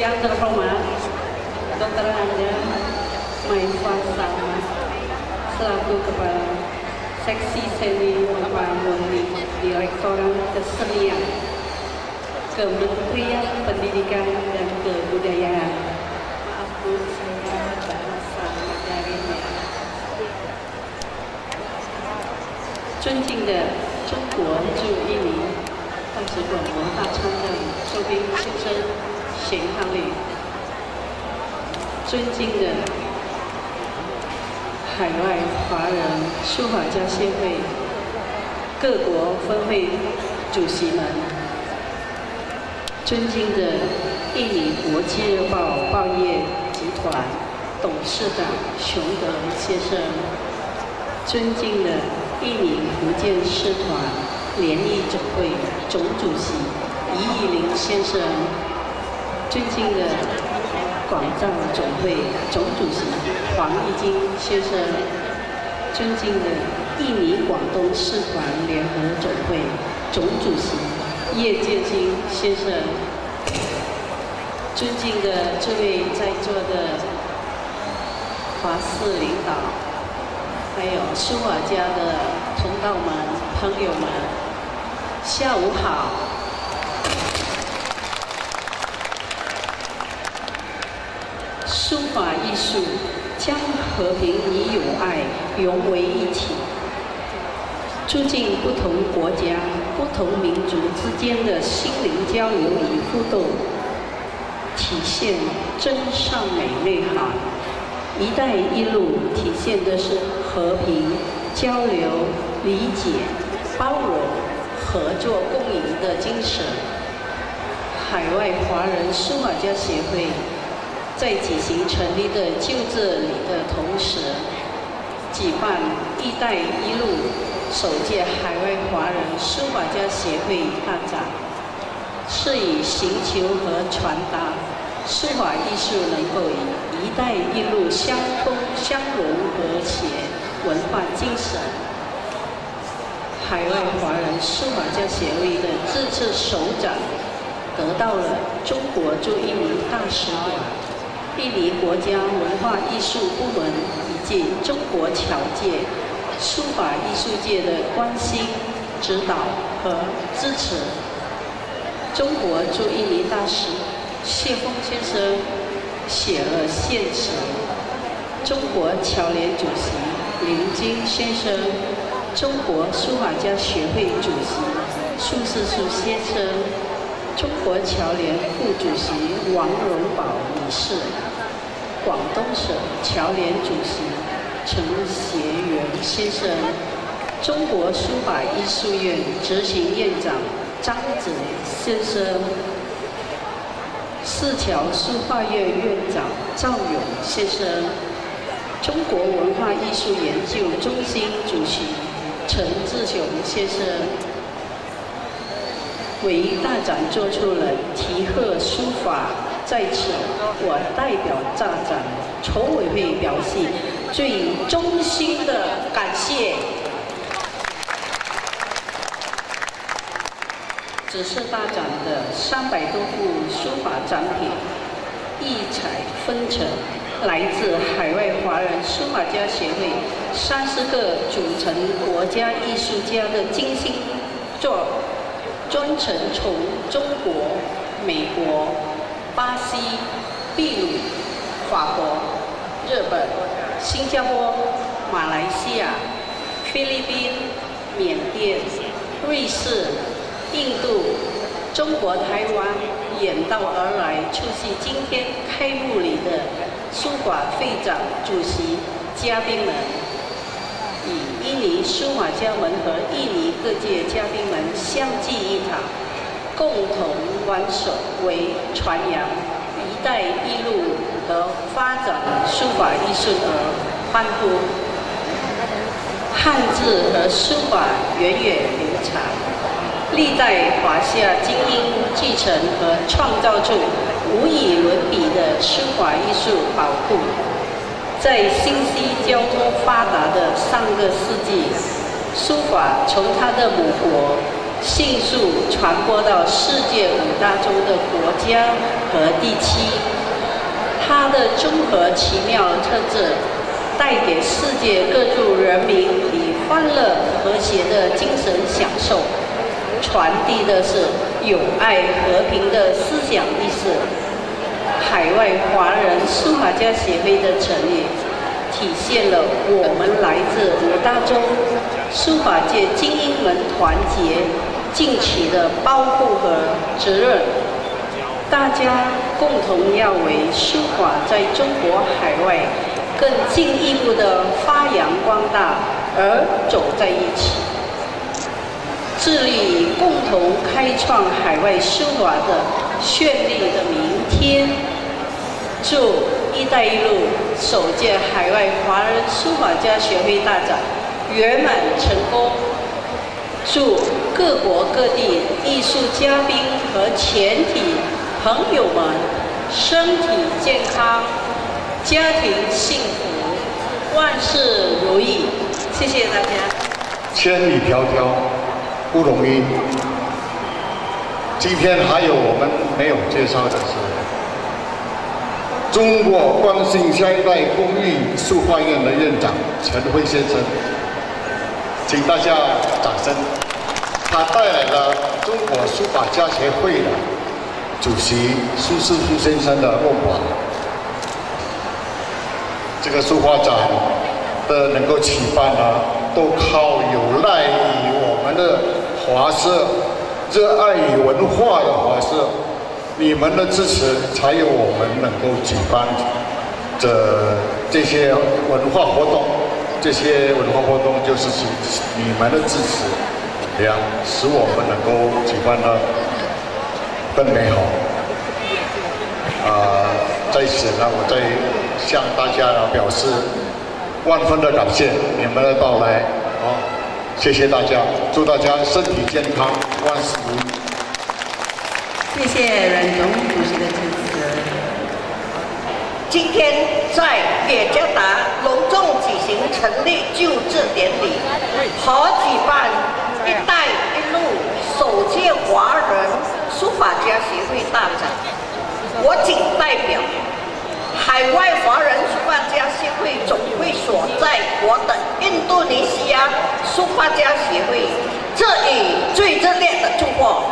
yang terhormat Dr. Anda Maifah Salma selaku Kepala Seksi Seni Murni Direktorat Kesenian Kementerian Pendidikan dan Kebudayaan. Maaf Bu, saya bahasa Mandarinnya. 尊敬的中国驻印尼大使馆文化参赞周斌先生、贤康里，尊敬的海外华人书法家协会各国分会主席们，尊敬的印尼国际日报报业集团董事长熊德先生，尊敬的印尼福建师团联谊总会总主席倪以林先生，尊敬的广藏总会总主席黄义金先生，尊敬的印尼广东师团联合总会总主席叶建新先生，尊敬的诸位在座的华视领导，还有书法家的同道们、朋友们，下午好。书法艺术将和平与友爱融为一体，促进不同国家、不同民族之间的心灵交流与互动，体现真善美内涵。“一带一路”体现的是和平、交流、理解、包容、合作共赢的精神。海外华人书法家协会在举行成立的就这里的同时，举办“一带一路”首届海外华人书法家协会大展，是以寻求和传达书法艺术能够与“一带一路”相通相融和谐文化精神。海外华人书法家协会的这次首展得到了中国驻印尼大使馆、印尼国家文化艺术部门以及中国侨界、书法艺术界的关心、指导和支持。中国驻印尼大使谢峰先生写了献词，中国侨联主席林金先生，中国书法家协会主席苏世书先生，中国侨联副主席王荣宝女士，广东省侨联主席陈协元先生，中国书法艺术院执行院长张子先生，四侨书画院院长赵勇先生，中国文化艺术研究中心主席陈志雄先生，为大展做出了题贺书法。在此，我代表大展筹委会表示最衷心的感谢。只是大展的300多幅书法展品，异彩纷呈，来自海外华人书法家协会30个组成国家艺术家的精心作，专程从中国、美国、巴西、秘鲁、法国、日本、新加坡、马来西亚、菲律宾、缅甸、瑞士、印度、中国台湾远道而来，出席今天开幕礼的书法会长主席嘉宾们，以印尼书法家们和印尼各界嘉宾们相聚一堂，共同挽手为传扬“一带一路”和发展书法艺术而欢呼。汉字和书法源远流长，历代华夏精英继承和创造出无与伦比的书法艺术宝库。在信息交通发达的上个世纪，书法从它的母国迅速传播到世界5大洲的国家和地区。它的综合奇妙特质，带给世界各族人民以欢乐和谐的精神享受，传递的是友爱和平的思想意识。海外华人书法家协会的成立，体现了我们来自5大洲书法界精英们团结尽起的抱负和责任。大家共同要为书法在中国海外更进一步的发扬光大而走在一起，致力共同开创海外书法的绚丽的明天。祝“一带一路”首届海外华人书法家协会大展圆满成功！祝各国各地艺术嘉宾和全体朋友们身体健康，家庭幸福，万事如意！谢谢大家。 千里迢迢不容易。今天还有我们没有介绍的是，中国光信下一代公益书画院的院长陈辉先生，请大家掌声。他带来了中国书法家协会的主席苏世富先生的问话。这个书画展的能够举办呢，都靠有赖于我们的华社，热爱于文化的华社，你们的支持，才有我们能够举办这些文化活动。这些文化活动就是你们的支持，这样使我们能够举办得更美好。在此呢，我再向大家表示万分的感谢你们的到来，谢谢大家，祝大家身体健康，万事如意。 谢谢阮总主席的支持。 今天在雅加达隆重举行成立就职典礼和举办“一带一路”首届华人书法家协会大展，我谨代表海外华人书法家协会总会所在国的印度尼西亚书法家协会致以最热烈的祝贺。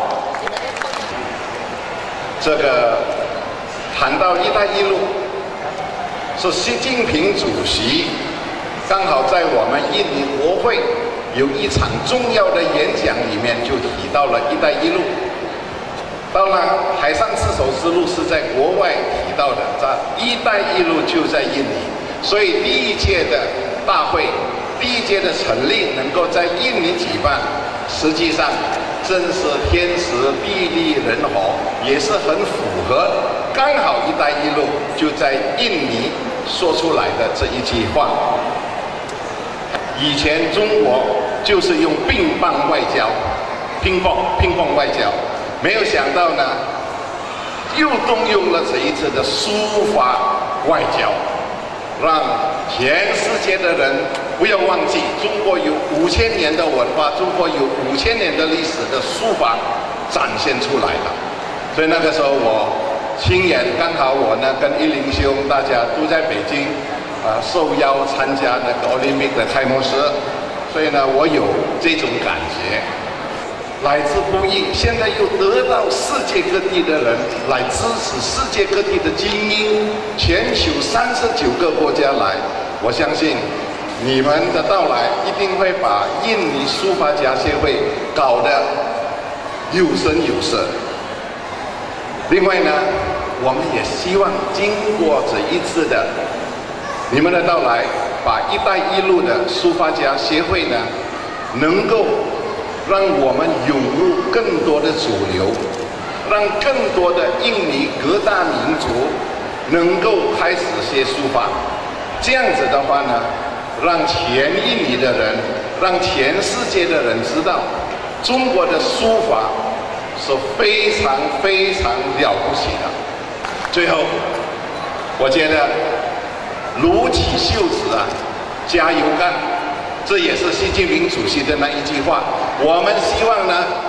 这个谈到“一带一路”，是习近平主席刚好在我们印尼国会有一场重要的演讲里面就提到了“一带一路”。当然，海上丝绸之路是在国外提到的，这“一带一路”就在印尼，所以第一届的大会、第一届的成立能够在印尼举办，实际上真是天时地利人和，也是很符合刚好“一带一路”就在印尼说出来的这一句话。以前中国就是用乒乓外交，乒乓外交。没有想到呢，又动用了这一次的书法外交，让全世界的人不要忘记，中国有5000年的文化，中国有5000年的历史的书法展现出来了。所以那个时候我亲眼，刚好我呢跟一林兄大家都在北京，受邀参加那个 Olympic 的开幕式，所以呢我有这种感觉。来之不易，现在又得到世界各地的人来支持，世界各地的精英，全球39个国家来，我相信你们的到来一定会把印尼书法家协会搞得有声有色。另外呢，我们也希望经过这一次的你们的到来，把“一带一路”的书法家协会呢，能够让我们涌入更多的主流，让更多的印尼各大民族能够开始学书法。这样子的话呢，让全印尼的人，让全世界的人知道，中国的书法是非常非常了不起的。最后，我觉得撸起袖子啊，加油干！这也是习近平主席的那一句话。我们希望呢，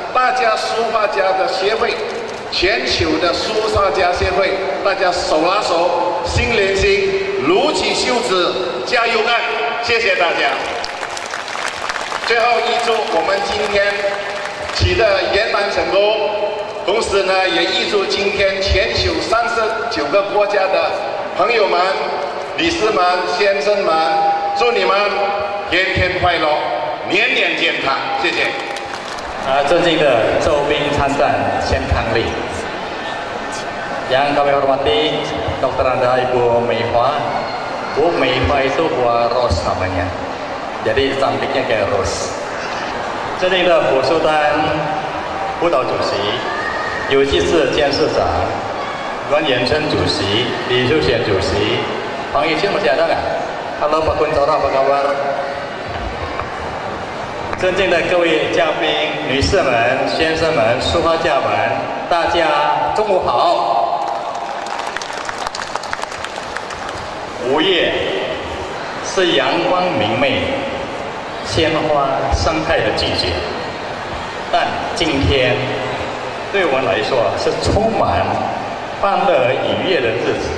大家书法家的协会，全球的书法家协会，大家手拉手，心连心，撸起袖子，加油干！谢谢大家。最后预祝我们今天起的圆满成功，同时呢，也预祝今天全球39个国家的朋友们、理事们、先生们，祝你们天天快乐，年年健康。谢谢。 尊敬的周兵参赞先康令，yang kami hormati Dr. Anda Ibu Meiwa. Bu Meiwa itu buah rose namanya, jadi cantiknya kayak rose. 尊敬的普苏丹辅导主席、有机市监事长阮延春主席、李秀贤主席、黄义清masih ada nggak? Halo Pak Kunchoro, apa kabar? 尊敬的各位嘉宾、女士们、先生们、书法家们，大家中午好。5月是阳光明媚、鲜花盛开的季节，但今天对我们来说是充满欢乐愉悦的日子，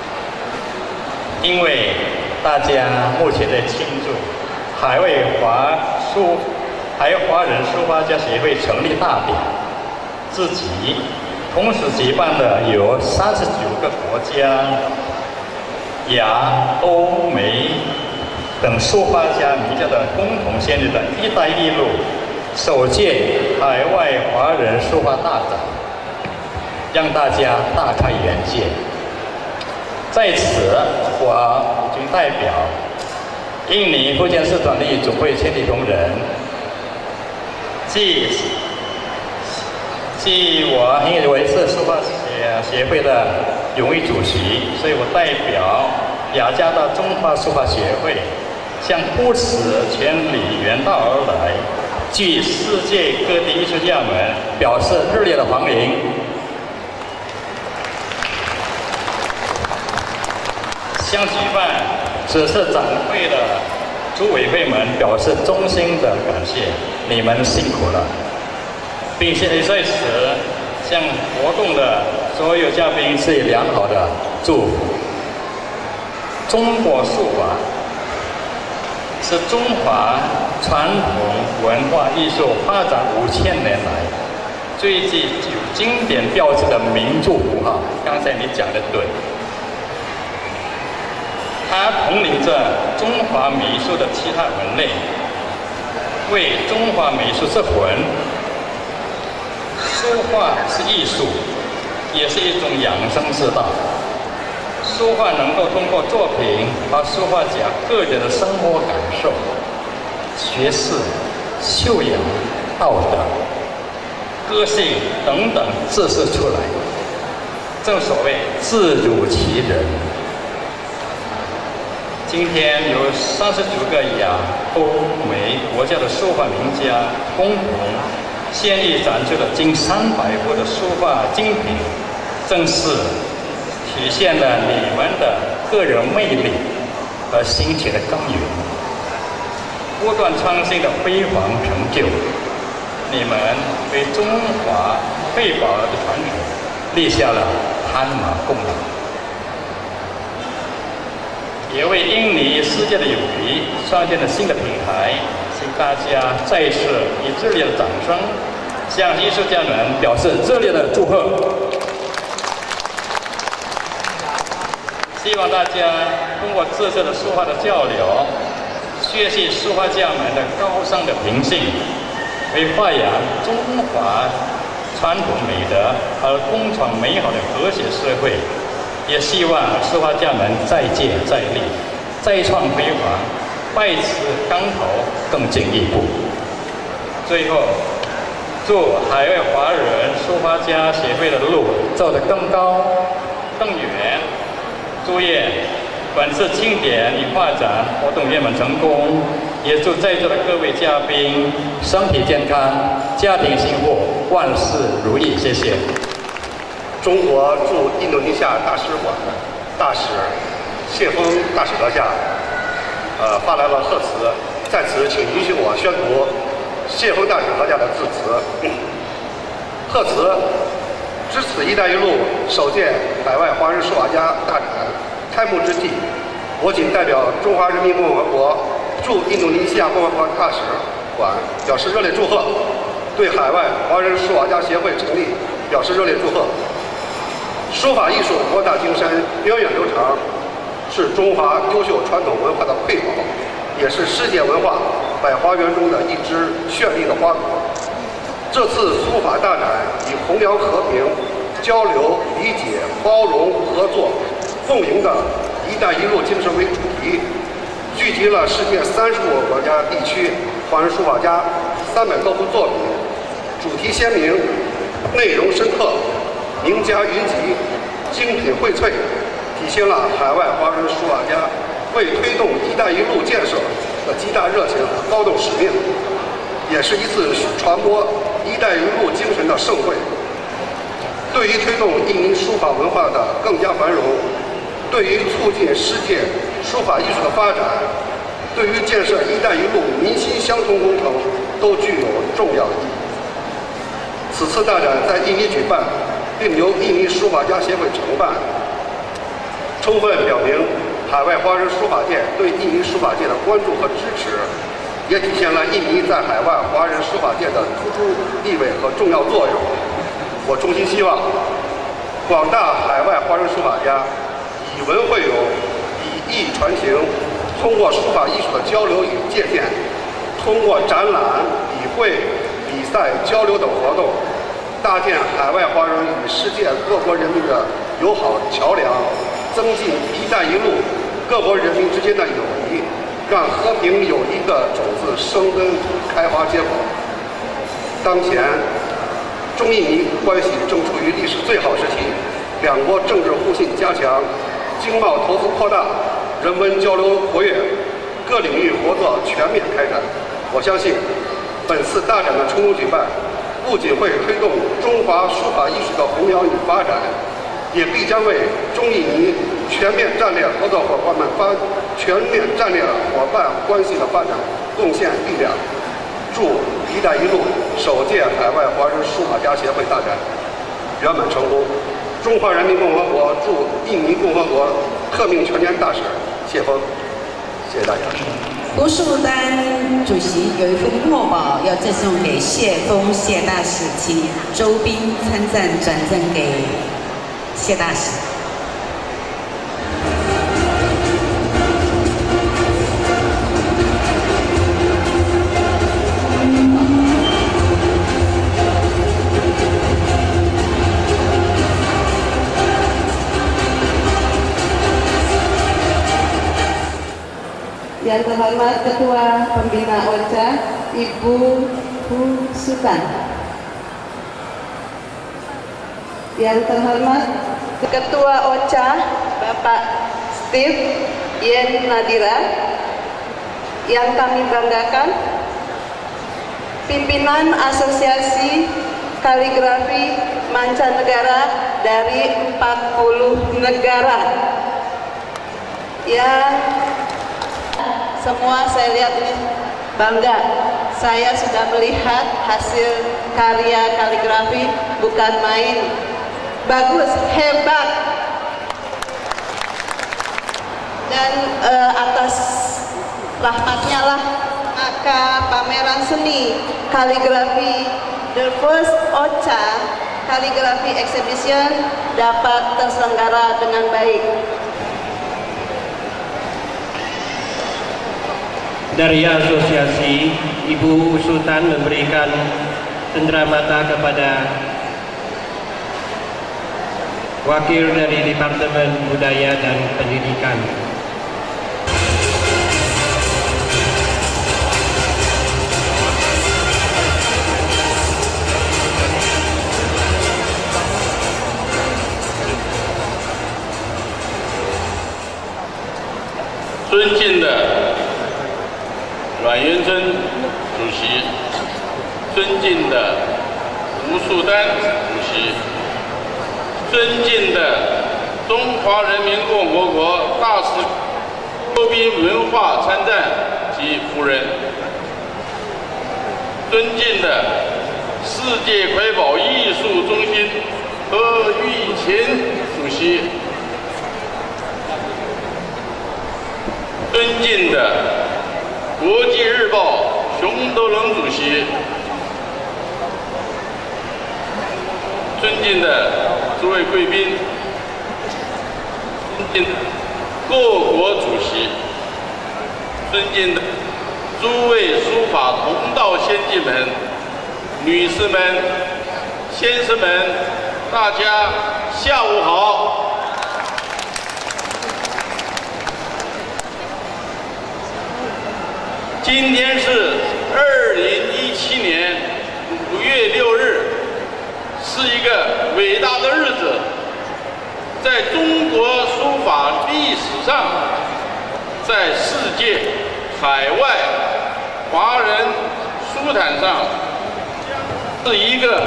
因为大家目前在庆祝海外华人书法家协会成立大典，自己同时举办了有39个国家、亚、欧、美等书法家名家的共同建立的“一带一路”首届海外华人书法大展，让大家大开眼界。在此，我谨代表印尼福建市团体总会全体同仁，即我因为是书法协会的荣誉主席，所以我代表雅加达中华书法协会，向不辞千里远道而来，据世界各地艺术家们表示热烈的欢迎。向举办此次展会的组委会们表示衷心的感谢，你们辛苦了，并且在此向活动的所有嘉宾致以良好的祝福。中国书法是中华传统文化艺术发展5000年来最具经典标志的民族符号。刚才你讲的对。它统领着中华美术的其他门类，为中华美术之魂。书画是艺术，也是一种养生之道。书画能够通过作品，把书画家个人的生活感受、学识、修养、道德、个性等等自示出来。正所谓自如其人。今天有39个亚、欧、美国家的书法名家共同献艺展出了近300幅的书法精品，正是体现了你们的个人魅力和兴趣的根源。不断创新的辉煌成就，你们为中华瑰宝的传承立下了汗马功劳，也为印尼世界的友谊创建了新的平台。请大家再次以热烈的掌声向艺术家们表示热烈的祝贺。希望大家通过这次的书画的交流，学习书画家们的高尚的品性，为发扬中华传统美德而共创美好的和谐社会。也希望书画家们再接再厉，再创辉煌，拜此竿头更进一步。最后，祝海外华人书法家协会的路走得更高更远。祝愿本次庆典与画展活动圆满成功，也祝在座的各位嘉宾身体健康，家庭幸福，万事如意。谢谢。 中国驻印度尼西亚大使馆大使谢峰大使阁下，发来了贺词，在此请允许我宣读谢峰大使阁下的致辞。 贺词值此“一带一路”首届海外华人书法家大展开幕之际，我谨代表中华人民共和国驻印度尼西亚共和国大使馆表示热烈祝贺，对海外华人书法家协会成立表示热烈祝贺。书法艺术博大精深、源远流长，是中华优秀传统文化的瑰宝，也是世界文化百花园中的一支绚丽的花朵。这次书法大展以弘扬和平、交流、理解、包容、合作、共赢的“一带一路”精神为主题，聚集了世界35个国家地区华人书法家300多幅作品，主题鲜明，内容深刻，名家云集，精品荟萃，体现了海外华人书法家为推动“一带一路”建设的极大热情和高度使命，也是一次传播“一带一路”精神的盛会。对于推动印尼书法文化的更加繁荣，对于促进世界书法艺术的发展，对于建设“一带一路”民心相通工程，都具有重要意义。此次大展在印尼举办，并由印尼书法家协会承办，充分表明海外华人书法界对印尼书法界的关注和支持，也体现了印尼在海外华人书法界的突出地位和重要作用。我衷心希望广大海外华人书法家以文会友，以艺传情，通过书法艺术的交流与借鉴，通过展览、笔会、比赛、交流等活动，搭建海外华人与世界各国人民的友好桥梁，增进“一带一路”各国人民之间的友谊，让和平友谊的种子生根、开花结果。当前，中印尼关系正处于历史最好时期，两国政治互信加强，经贸投资扩大，人文交流活跃，各领域合作全面开展。我相信，本次大展的成功举办，不仅会推动中华书法艺术的弘扬与发展，也必将为中印尼全面战略合作伙伴关系的发展贡献力量。祝“一带一路”首届海外华人书法家协会大展圆满成功。中华人民共和国驻印尼共和国特命全权大使谢峰，谢谢大家。 胡树丹主席有一份墨宝要赠送给谢峰谢大使，请周斌参赞转赠给谢大使。 Yang terhormat Ketua Pembina OCA, Ibu Hu Sutan. Yang terhormat Ketua OCA, Bapak Steve Yen Nadira. Yang kami banggakan, pimpinan Asosiasi Kaligrafi Mancanegara dari 40 negara. Yang semua saya lihat ini bangga. Saya sudah melihat hasil karya kaligrafi, bukan main. Bagus, hebat. Dan atas rahmatnya lah, maka pameran seni kaligrafi The First OCA Calligraphy Exhibition dapat terselenggara dengan baik. Dari asosiasi, Ibu Sultan memberikan cenderamata kepada wakil dari Departemen Budaya dan Pendidikan. 尊敬的阮元珍主席，尊敬的吴树丹主席，尊敬的中华人民共和国大使周斌文化参赞及夫人，尊敬的世界瑰宝艺术中心何玉琴主席，尊敬的国际日报熊德龙主席，尊敬的诸位贵宾，尊敬的各国主席，尊敬的诸位书法同道先进们、女士们、先生们，大家下午好。今天是2017年5月6日，是一个伟大的日子，在中国书法历史上，在世界、海外华人书坛上，是一个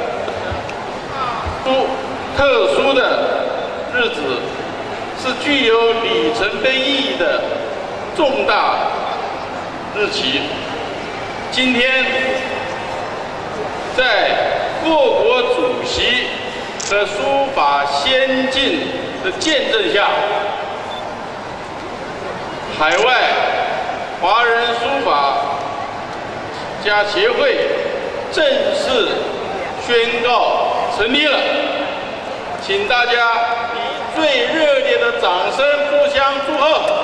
特殊的日子，是具有里程碑意义的重大日期。今天，在各国主席和书法先进的见证下，海外华人书法家协会正式宣告成立了，请大家以最热烈的掌声互相祝贺。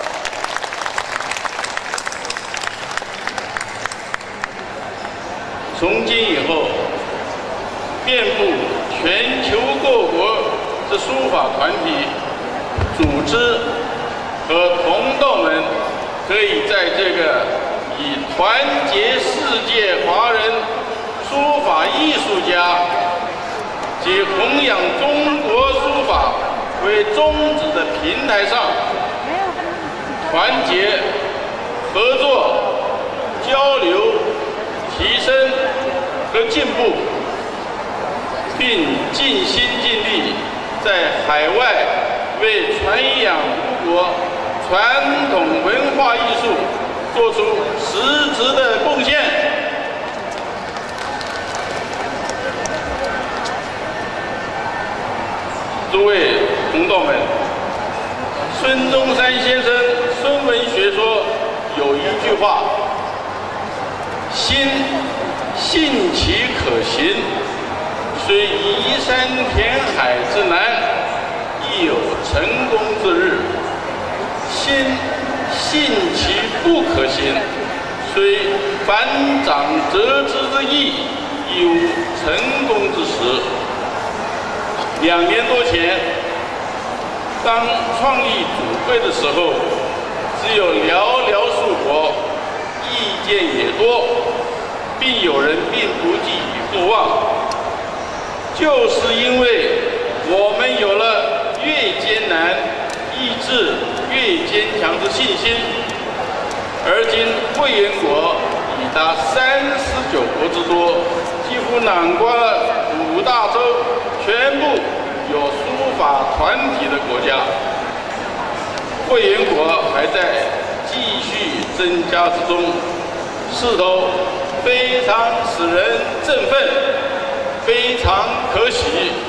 从今以后，遍布全球各国的书法团体、组织和同道们，可以在这个以团结世界华人书法艺术家及弘扬中国书法为宗旨的平台上，团结、合作、交流、提升和进步，并尽心尽力在海外为传扬中国传统文化艺术做出实质的贡献。诸位同道们，孙中山先生孙文学说有一句话：信其可行，虽移山填海之难，亦有成功之日；信其不可行，虽反掌折枝之易，亦无成功之时。2年多前，当创立主会的时候，只有寥寥数国，意见也多，并有人并不寄予厚望。就是因为我们有了越艰难、意志越坚强之信心，而今会员国已达39国之多，几乎囊括了5大洲全部有书法团体的国家。会员国还在继续增加之中，势头非常使人振奋，非常可喜。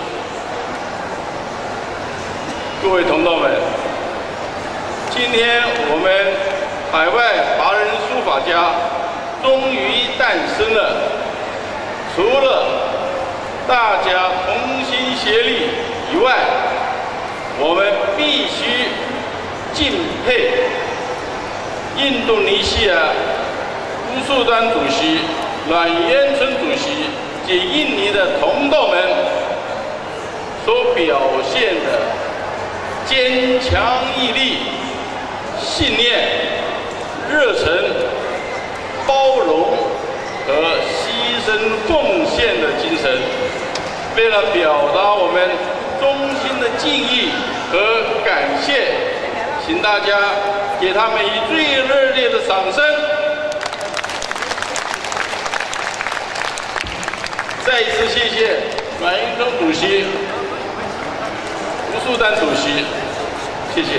各位同道们，今天我们海外华人书法家终于诞生了。除了大家同心协力以外，我们必须敬佩印度尼西亚乌苏丹主席、阮延春主席及印尼的同道们所表现的坚强毅力、信念、热忱、包容和牺牲奉献的精神。为了表达我们衷心的敬意和感谢，请大家给他们以最热烈的掌声。再一次谢谢阮延春主席、吴树丹主席，谢谢。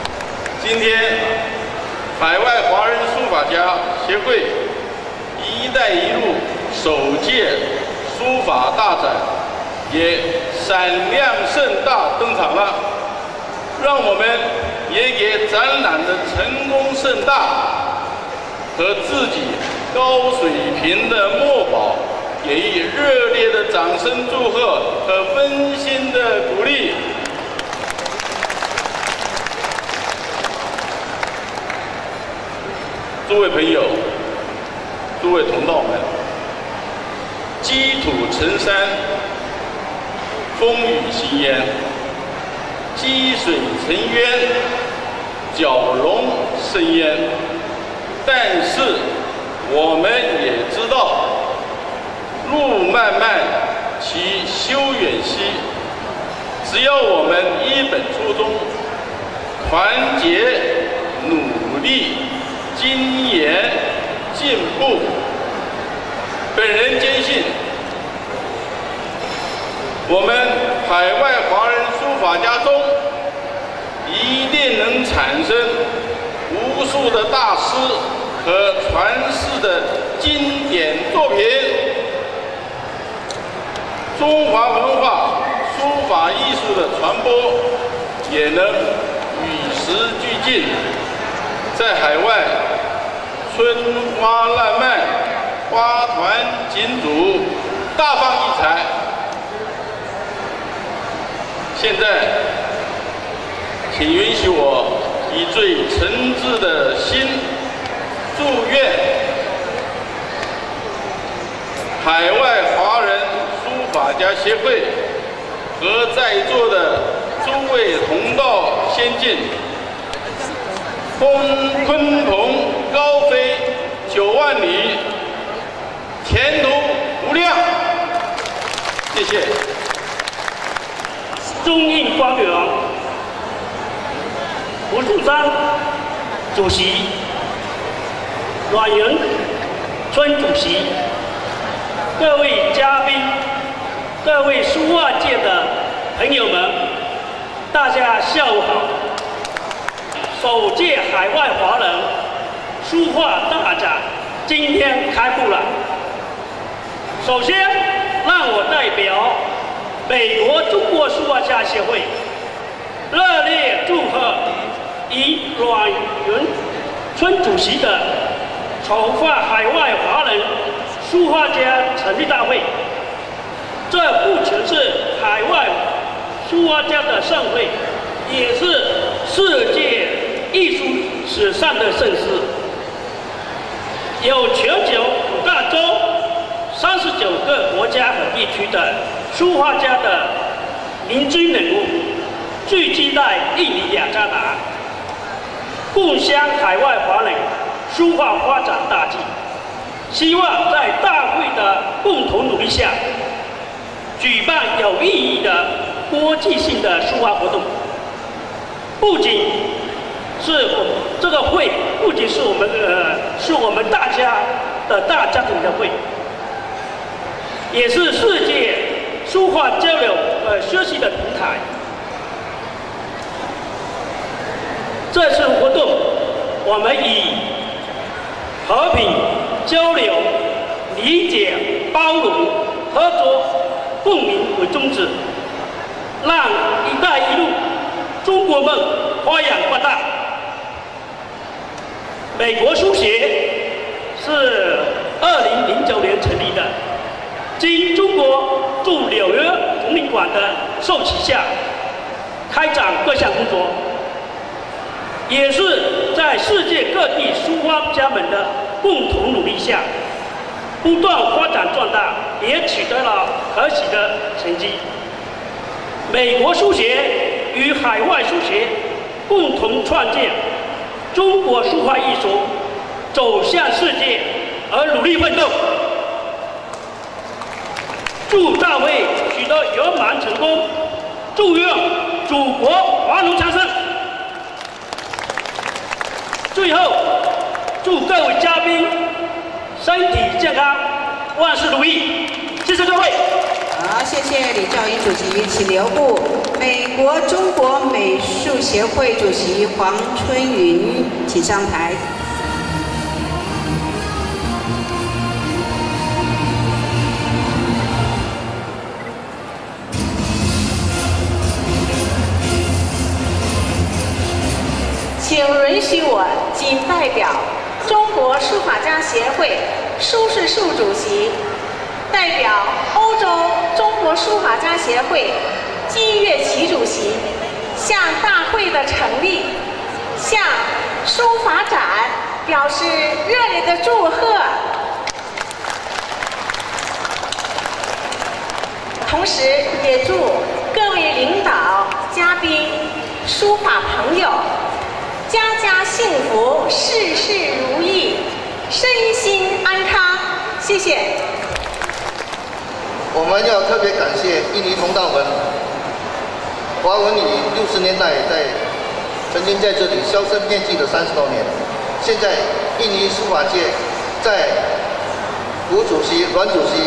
今天海外华人书法家协会以带一路”首届书法大展也闪亮盛大登场了。让我们也给展览的成功盛大和自己高水平的墨宝给予热烈的掌声祝贺和温馨的鼓励。诸位朋友，诸位同道们，积土成山，风雨兴焉；积水成渊，蛟龙生焉。但是我们也知道，路漫漫其修远兮。只要我们一本初衷，团结努力，精研进步，本人坚信，我们海外华人书法家中一定能产生无数的大师和传世的经典作品。中华文化书法艺术的传播也能与时俱进，在海外春花烂漫，花团锦簇，大放异彩。现在，请允许我以最诚挚的心，祝愿海外华人书法家协会和在座的诸位同道先进，鲲鹏高飞9万里，前途无量。谢谢。 中印发表胡树山主席、阮元春主席、各位嘉宾、各位书画界的朋友们，大家下午好。首届海外华人书画大展今天开幕了。首先，让我代表美国中国书画家协会热烈祝贺以阮元春主席的筹划海外华人书画家成立大会。这不仅是海外书画家的盛会，也是世界艺术史上的盛事。有全球5大洲39个国家和地区的书画家的明君人物聚集在印尼雅加达，共襄海外华人书画发展大计。希望在大会的共同努力下，举办有意义的国际性的书画活动。不仅是这个会，不仅是我们大家的大家庭的会，也是世界书画交流学习的平台。这次活动，我们以和平、交流、理解、包容、合作、共赢为宗旨，让“一带一路”中国梦发扬光大。美国书协是2009年成立的，经中国驻纽约总领馆的授旗下，开展各项工作，也是在世界各地书画家们的共同努力下，不断发展壮大，也取得了可喜的成绩。美国书协与海外书协共同创建中国书画艺术走向世界而努力奋斗。祝大会取得圆满成功，祝愿祖国繁荣昌盛。最后，祝各位嘉宾身体健康，万事如意。谢谢各位。 好，谢谢李兆英主席，请留步。美国中国美术协会主席黄春云，请上台。 允许我谨代表中国书法家协会苏世树主席，代表欧洲中国书法家协会金岳奇主席，向大会的成立，向书法展表示热烈的祝贺。同时，也祝各位领导、嘉宾、书法朋友家家幸福，事事如意，身心安康。谢谢。 我们要特别感谢印尼同道们，华文里60年代曾经在这里销声匿迹的30多年。现在印尼书法界在吴主席、阮主席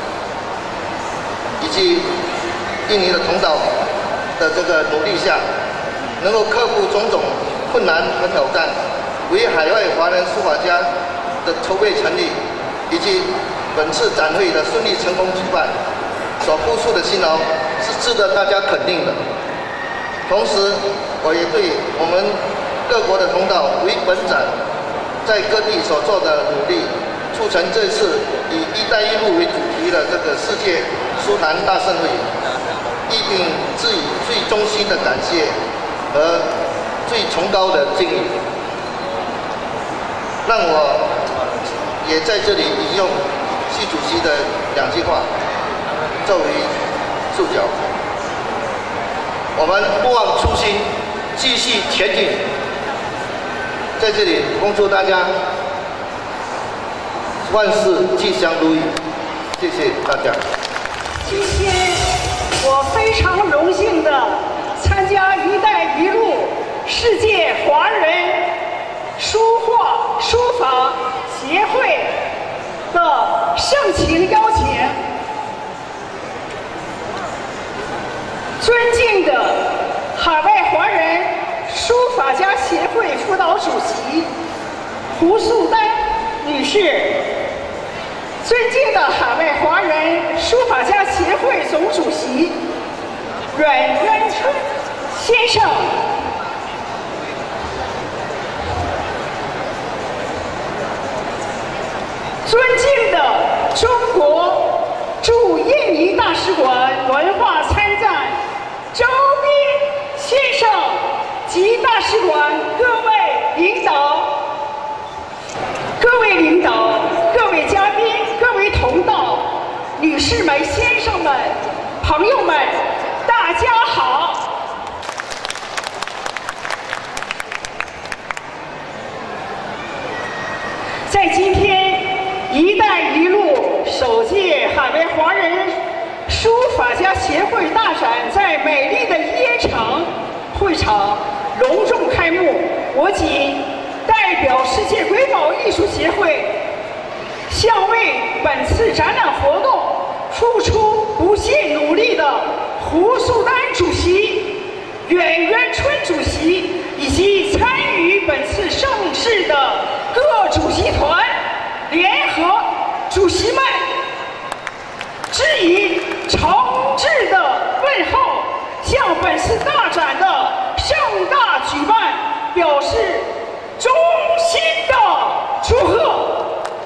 以及印尼的同道的这个努力下，能够克服种种困难和挑战，为海外华人书法家的筹备成立，以及本次展会的顺利成功举办，所付出的辛劳是值得大家肯定的。同时，我也对我们各国的同道为本展在各地所做的努力，促成这次以“一带一路”为主题的这个世界书坛大盛会，一并致以最衷心的感谢和最崇高的敬意。让我也在这里引用习主席的2句话作为注脚：我们不忘初心，继续前进。在这里恭祝大家万事吉祥如意，谢谢大家。 今天我非常荣幸的参加“一带一路”世界华人书法协会的盛情邀请。尊敬的海外华人书法家协会副导主席胡素丹女士，尊敬的海外华人书法家协会总主席阮渊春先生，尊敬的中国驻印尼大使馆文化参赞周斌先生及大使馆各位领导、各位嘉宾、各位同道、女士们、先生们、朋友们，大家好！在今天“一带一路”首届海外华人书法家协会大展在美丽的椰城会场隆重开幕，我谨代表世界瑰宝艺术协会，向为本次展览活动付出不懈努力的胡素丹主席、阮渊春主席以及参与本次盛事的各主席团、联合主席们，致以诚挚的问候，向本次大展的盛大举办表示衷心的祝贺。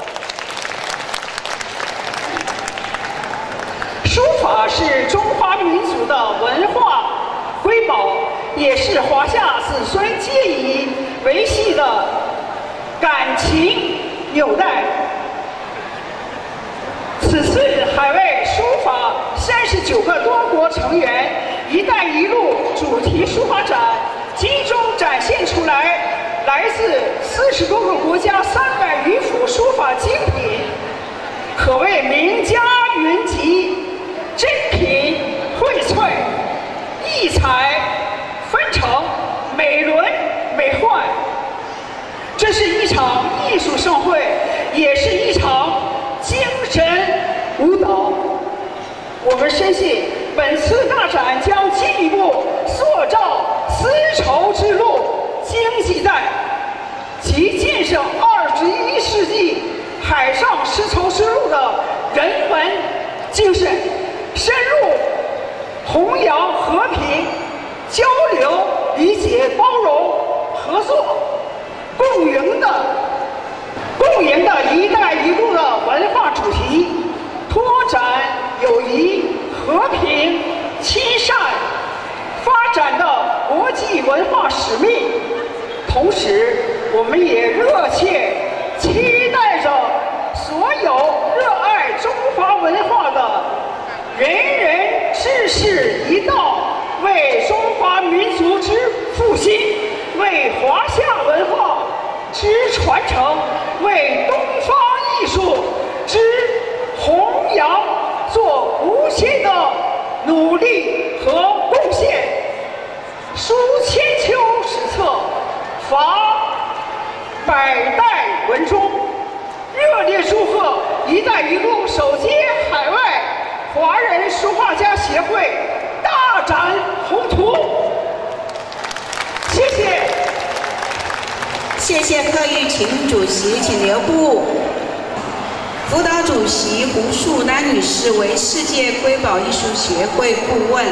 书法是中华民族的文化瑰宝，也是华夏子孙借以维系的感情纽带。此次海外书法39个多国成员“一带一路”主题书法展，集中展现出来自40多个国家300余幅书法精品，可谓名家云集，珍品荟萃，异彩纷呈，美轮美奂。这是一场艺术盛会，也是一场精神舞蹈。我们深信，本次大展将进一步塑造丝绸之路经济带及建设21世纪海上丝绸之路的人文精神，深入弘扬和平、交流、理解、包容、合作、 共赢的“一带一路”的文化主题，拓展友谊、和平、亲善、发展的国际文化使命。同时，我们也热切期待着所有热爱中华文化的人人志士一道，为中华民族之复兴，为华夏文化之传承，为东方艺术之弘扬做无限的努力和贡献。书千秋史册，伐百代文中。热烈祝贺“一带一路”首届海外华人书画家协会大展宏图。谢谢。 谢谢贺玉琴主席，请留步。辅导主席胡树丹女士为世界瑰宝艺术协会顾问。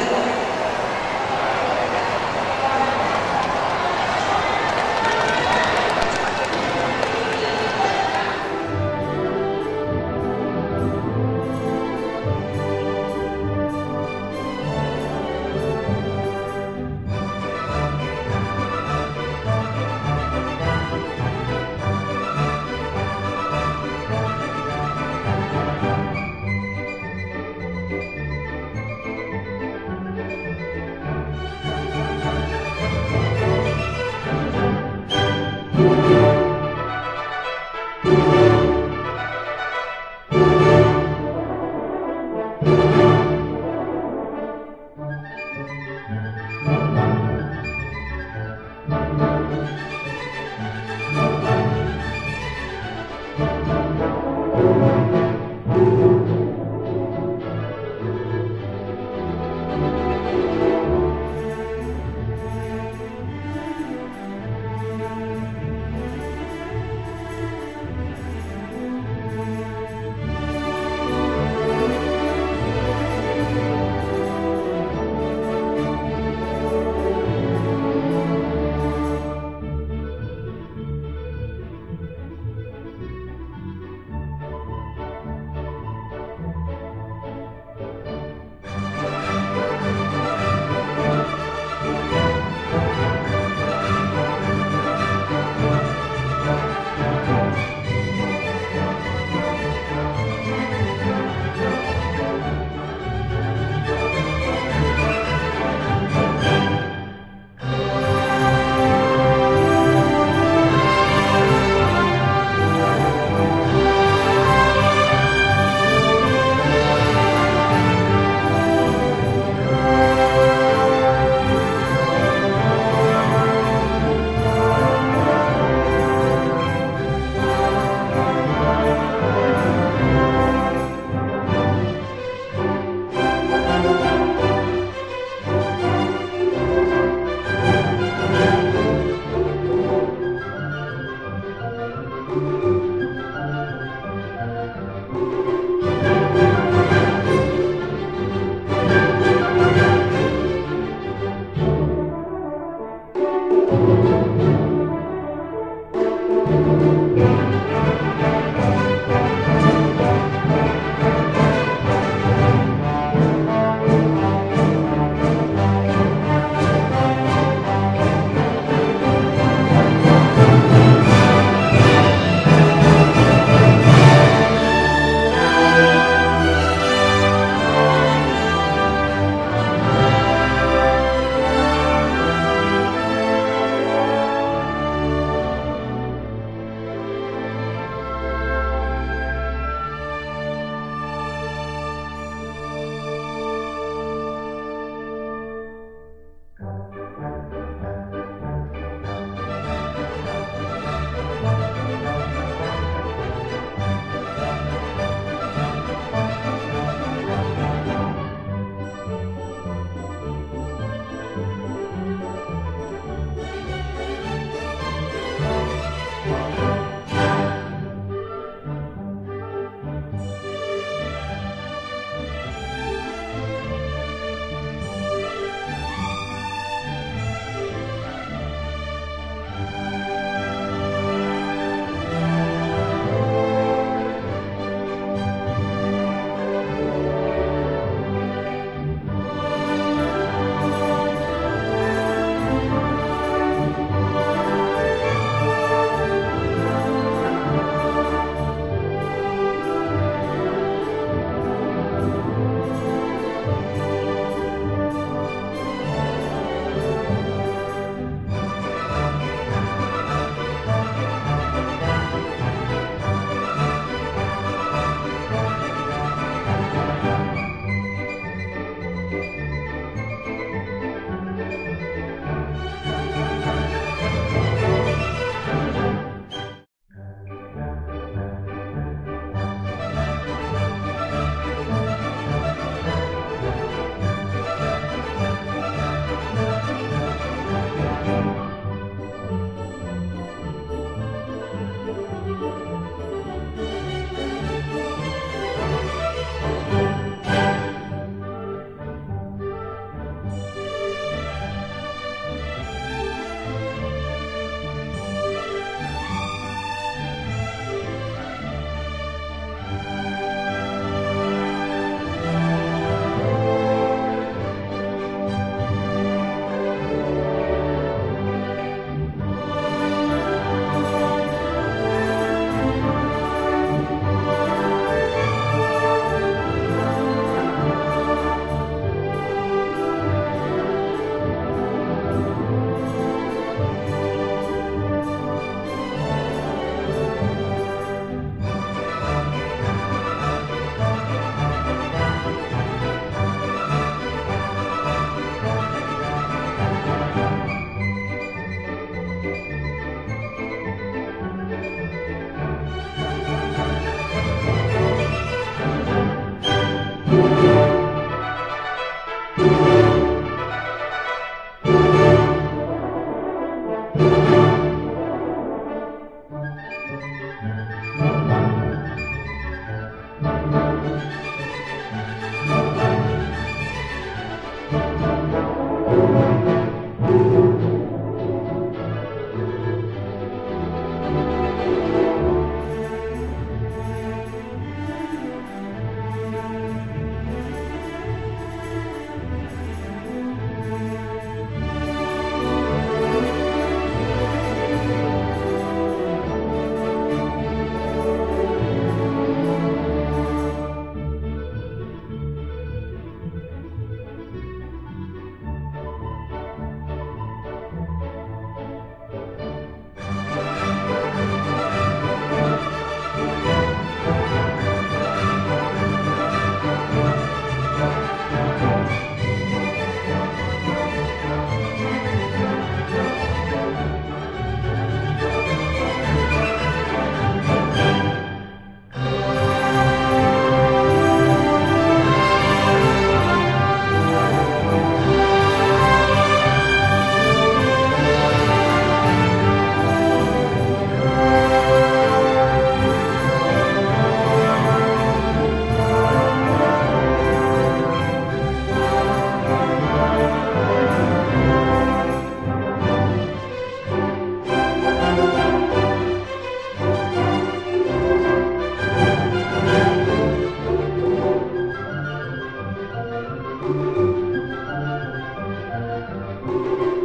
Thank you.